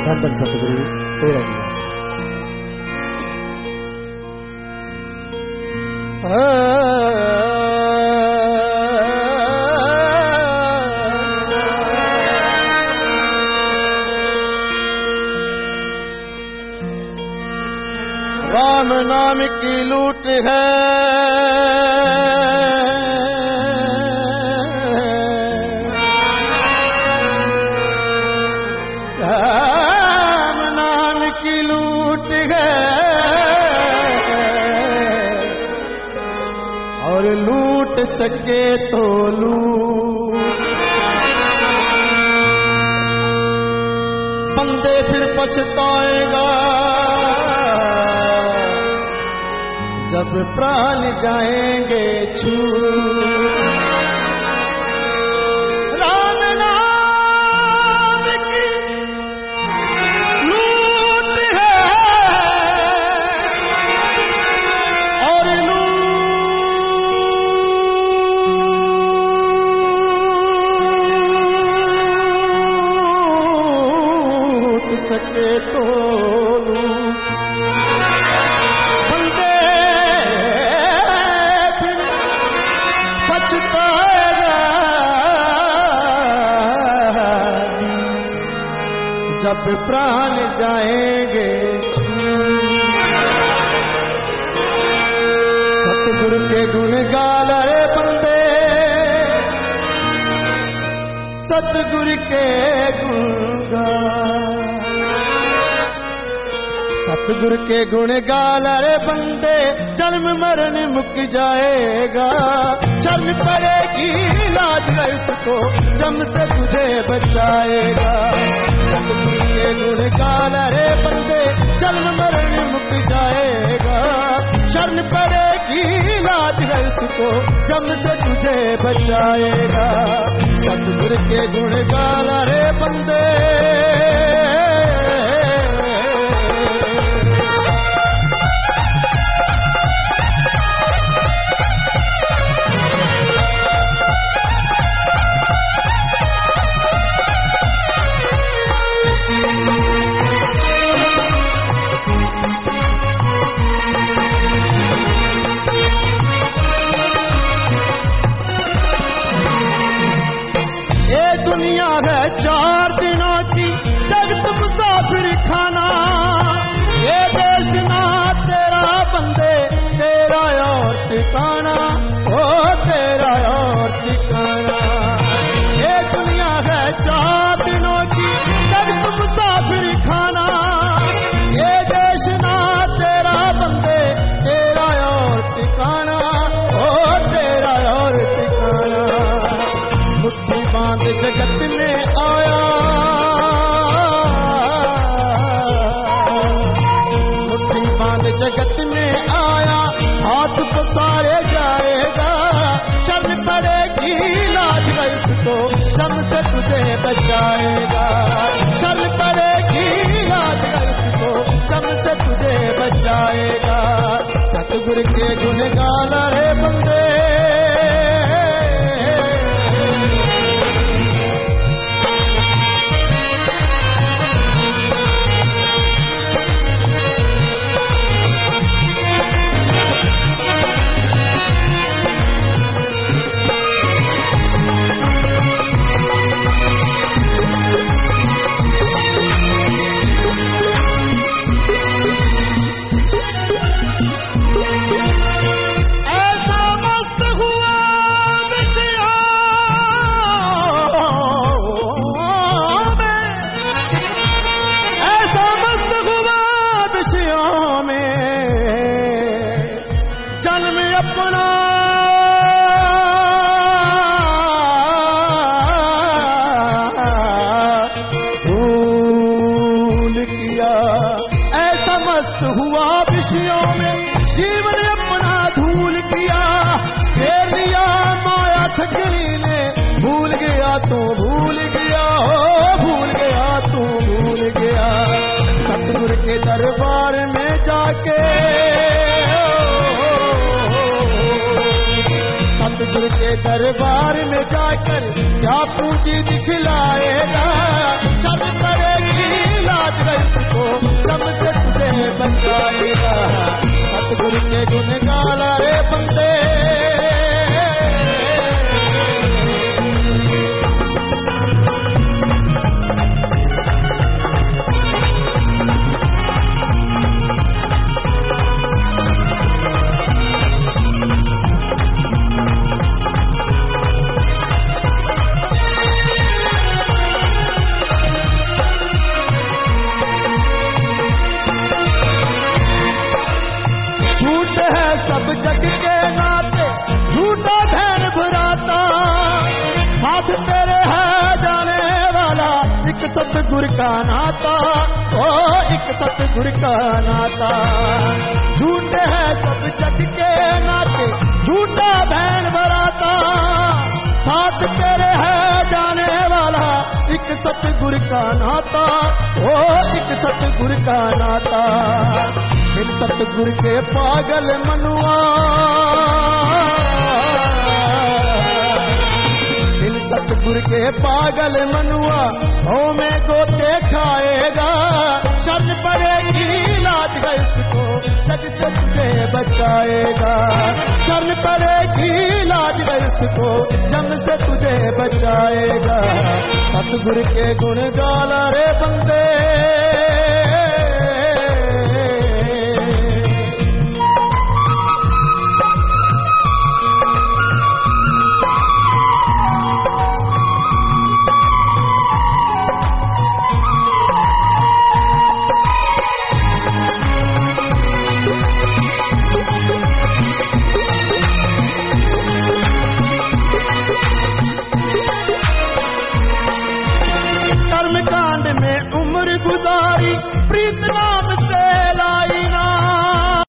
धन धन सतगुरु तेरा विलास। राम नाम की लूट है, राम नाम की लूट है, और लूट सके तो लूट। बंदे फिर पछताएगा जब प्राण जाएंगे छूट। राम नाम की लूट है, और लूट सके तो जब प्राण जाएंगे। सतगुरु के गुण गाल रे बंदे, सतगुरु के गुण गाल। सतगुरु के गुण गाल रे बंदे, जन्म मरण मुक जाएगा। शर्म पड़ेगी लाज इसको, जम से तुझे बचाएगा। सतगुरु के गुण गाल रे बंदे, जन्म मरण मुक जाएगा। शर्म पड़ेगी लाज इसको, जम से तुझे बचाएगा। सतगुरु के गुण गाल रे बंदे, दुनिया है 4 दिनों की, जगत मुसाफिर खाना। ये देश ना तेरा बंदे, तेरा और ठिकाना, ओ तेरा और ठिकाना। ये दुनिया है 4 दिनों की, जगत मुसाफिर खाना। ये देश ना तेरा बंदे, तेरा और ठिकाना, ओ तेरा और ठिकाना। मुट्ठी बांध जगत में आया, मुट्ठी बांध जगत में आया। हाथ पसारे जाएगा, शर्म पड़ेगी लाज इसको, जम से तुझे बचाएगा। शर्म पड़ेगी लाज इसको, जम से तुझे बचाएगा। सतगुरु के गुण गाल रे बंदे, हुआ विषयों में, जीवन अपना धूल किया। फेर दिया माया ठगनी ने, भूल गया तू भूल गया, हो भूल गया तू भूल गया। सतगुरु के दरबार में जाके, सतगुरु के दरबार में जाकर क्या पूंजी दिखलाएगा। शर्म पड़ेगी लाज गुण गाला रे बंदे। सब जग के नाते झूठा बहन भराता, हाथ तेरे है जाने वाला एक सतगुर का नाता, ओ एक सतगुर का नाता। झूठे है सब जग के नाते झूठा बहन भराता, हाथ तेरे है जाने वाला एक सतगुर का नाता, ओ एक सतगुर का नाता। इन सतगुर के पागल मनुआ, इन सतगुर के पागल मनुआ हो में गोते खाएगा। शरण पड़ेगी लाज है इसको जग से तुझे बचाएगा। शरण पड़ेगी लाज है इसको जम से तुझे बचाएगा। सतगुर के गुण गाला रे बंदे। प्रीत नाम